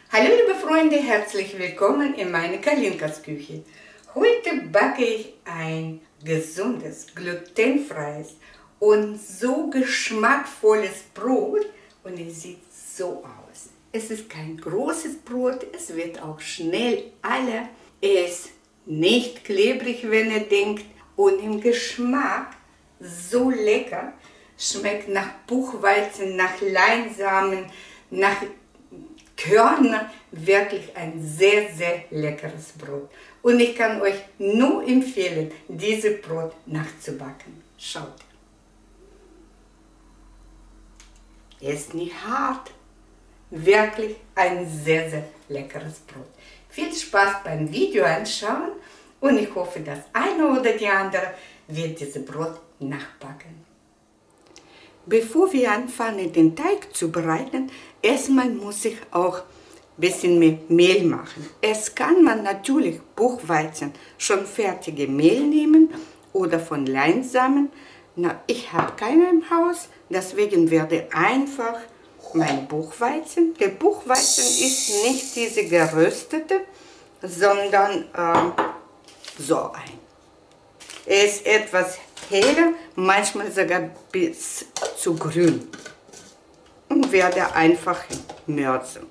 Hallo liebe Freunde, herzlich willkommen in meiner Kalinkas Küche. Heute backe ich ein gesundes, glutenfreies und so geschmackvolles Brot und es sieht so aus. Es ist kein großes Brot, es wird auch schnell alle. Es ist nicht klebrig, wenn ihr denkt, und im Geschmack so lecker. Schmeckt nach Buchweizen, nach Leinsamen, nach Körner, wirklich ein sehr, sehr leckeres Brot. Und ich kann euch nur empfehlen, dieses Brot nachzubacken. Schaut. Ist nicht hart. Wirklich ein sehr, sehr leckeres Brot. Viel Spaß beim Video anschauen und ich hoffe, das eine oder die andere wird dieses Brot nachbacken. Bevor wir anfangen, den Teig zu bereiten, erstmal muss ich auch ein bisschen mehr Mehl machen. Es kann man natürlich Buchweizen, schon fertige Mehl nehmen oder von Leinsamen. Na, ich habe keine im Haus, deswegen werde einfach mein Buchweizen. Der Buchweizen ist nicht diese geröstete, sondern so ein. Er ist etwas heller, manchmal sogar bis zu grün. Und werde einfach mürzen.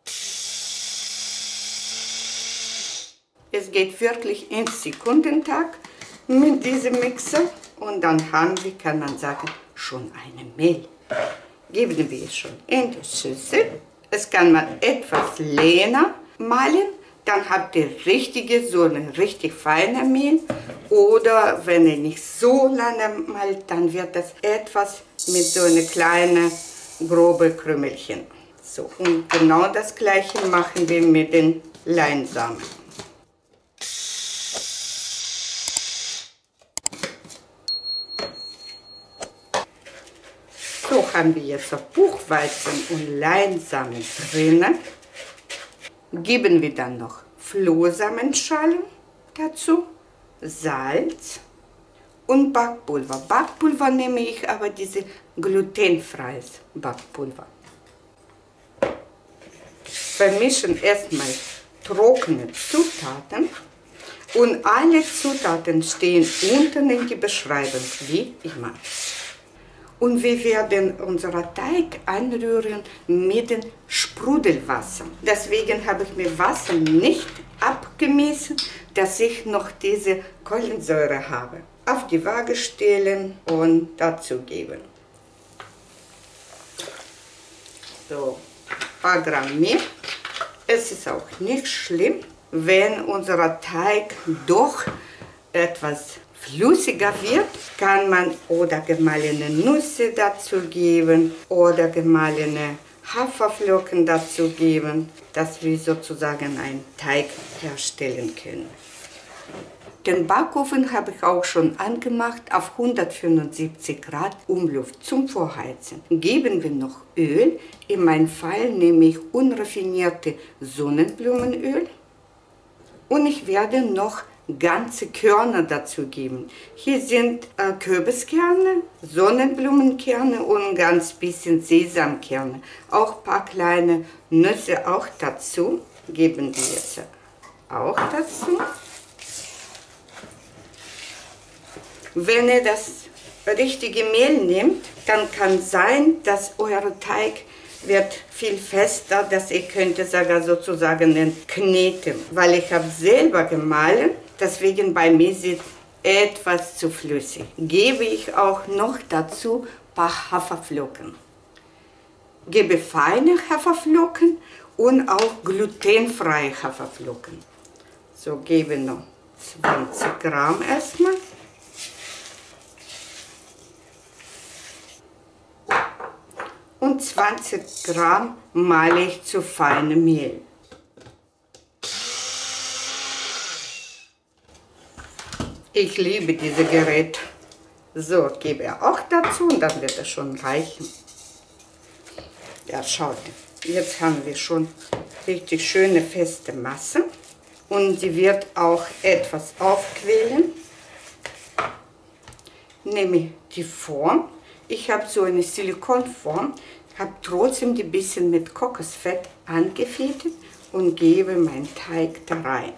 Es geht wirklich in Sekundentakt mit diesem Mixer. Und dann haben wir, kann man sagen, schon eine Mehl. Geben wir es schon in die Schüssel. Es kann man etwas leer mahlen. Dann habt ihr so eine richtig feine Mehl. Oder wenn ihr nicht so lange malt, dann wird das etwas mit so einer kleinen, grobe Krümelchen. So, und genau das gleiche machen wir mit den Leinsamen. So haben wir jetzt auch Buchweizen und Leinsamen drinnen. Geben wir dann noch Flohsamenschalen dazu, Salz und Backpulver. Backpulver nehme ich aber diese glutenfreies Backpulver. Vermischen erstmal trockene Zutaten und alle Zutaten stehen unten in der Beschreibung, wie immer. Und wir werden unseren Teig anrühren mit dem Sprudelwasser. Deswegen habe ich mir Wasser nicht abgemessen, dass ich noch diese Kohlensäure habe. Auf die Waage stellen und dazugeben. So, ein paar Gramm mehr. Es ist auch nicht schlimm, wenn unser Teig doch etwas flüssiger wird, kann man oder gemahlene Nüsse dazu geben oder gemahlene Haferflocken dazu geben, dass wir sozusagen einen Teig herstellen können. Den Backofen habe ich auch schon angemacht auf 175 Grad Umluft zum Vorheizen. Geben wir noch Öl. In meinem Fall nehme ich unraffinierte Sonnenblumenöl und ich werde noch ganze Körner dazu geben. Hier sind Kürbiskerne, Sonnenblumenkerne und ein ganz bisschen Sesamkerne. Auch ein paar kleine Nüsse auch dazu. Geben wir jetzt auch dazu. Wenn ihr das richtige Mehl nehmt, dann kann sein, dass euer Teig wird viel fester, dass ihr könnt sogar sozusagen kneten, weil ich habe selber gemahlen, deswegen bei mir sieht etwas zu flüssig. Gebe ich auch noch dazu ein paar Haferflocken. Gebe feine Haferflocken und auch glutenfreie Haferflocken. So, gebe noch 20 Gramm erstmal. Und 20 Gramm male ich zu feinem Mehl. Ich liebe dieses Gerät. So, gebe ich auch dazu und dann wird es schon reichen. Ja, schaut, jetzt haben wir schon richtig schöne feste Masse und sie wird auch etwas aufquellen. Nehme die Form. Ich habe so eine Silikonform, habe trotzdem ein bisschen mit Kokosfett angefettet und gebe meinen Teig da rein.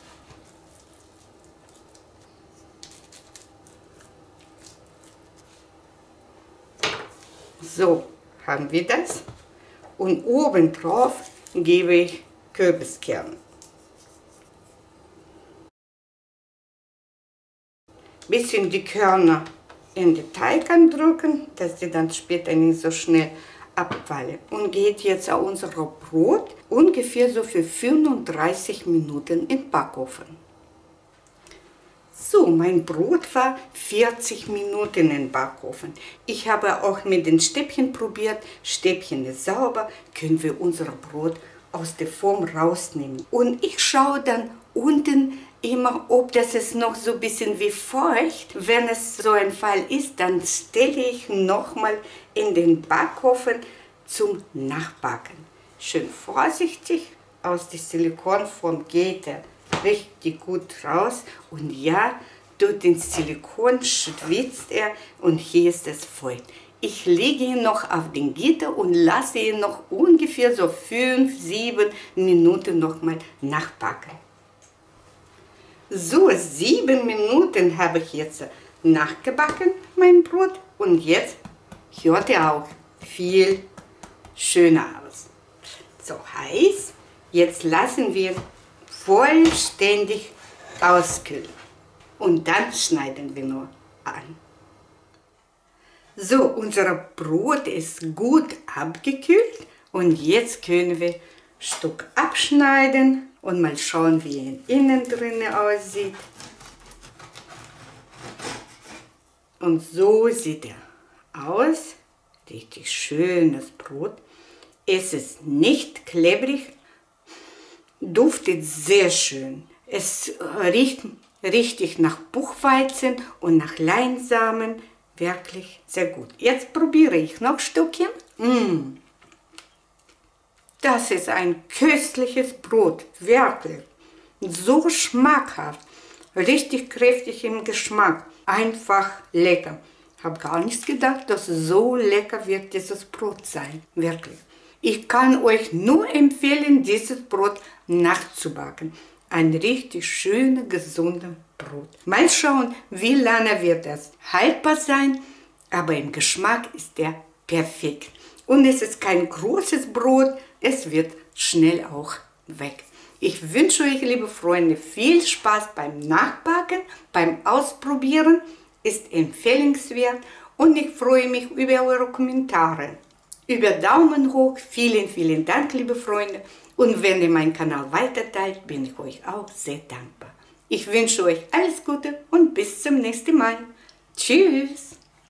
So haben wir das. Und obendrauf gebe ich Kürbiskerne. Bisschen die Körner in den Teig andrücken, dass die dann später nicht so schnell abfallen. Und geht jetzt auf unser Brot ungefähr so für 35 Minuten in den Backofen. So, mein Brot war 40 Minuten in den Backofen. Ich habe auch mit den Stäbchen probiert. Stäbchen ist sauber, können wir unser Brot aus der Form rausnehmen. Und ich schaue dann unten immer, ob das ist noch so ein bisschen wie feucht. Wenn es so ein Fall ist, dann stelle ich nochmal in den Backofen zum Nachbacken. Schön vorsichtig, aus der Silikonform geht er richtig gut raus. Und ja, durch den Silikon schwitzt er und hier ist es feucht. Ich lege ihn noch auf den Gitter und lasse ihn noch ungefähr so 5-7 Minuten nochmal nachbacken. So, 7 Minuten habe ich jetzt nachgebacken, mein Brot. Und jetzt hört er auch viel schöner aus. So heiß. Jetzt lassen wir vollständig auskühlen. Und dann schneiden wir nur an. So, unser Brot ist gut abgekühlt. Und jetzt können wir ein Stück abschneiden und mal schauen, wie er innen drin aussieht. Und so sieht er aus. Richtig schönes Brot. Es ist nicht klebrig, duftet sehr schön. Es riecht richtig nach Buchweizen und nach Leinsamen. Wirklich sehr gut. Jetzt probiere ich noch ein Stückchen. Das ist ein köstliches Brot, wirklich. So schmackhaft, richtig kräftig im Geschmack, einfach lecker. Ich habe gar nicht gedacht, dass so lecker wird dieses Brot sein, wirklich. Ich kann euch nur empfehlen, dieses Brot nachzubacken. Ein richtig schönes, gesundes Brot. Mal schauen, wie lange wird das haltbar sein, aber im Geschmack ist der perfekt. Und es ist kein großes Brot, es wird schnell auch weg. Ich wünsche euch, liebe Freunde, viel Spaß beim Nachbacken, beim Ausprobieren. Ist empfehlenswert und ich freue mich über eure Kommentare. Über Daumen hoch, vielen, vielen Dank, liebe Freunde. Und wenn ihr meinen Kanal weiterteilt, bin ich euch auch sehr dankbar. Ich wünsche euch alles Gute und bis zum nächsten Mal. Tschüss!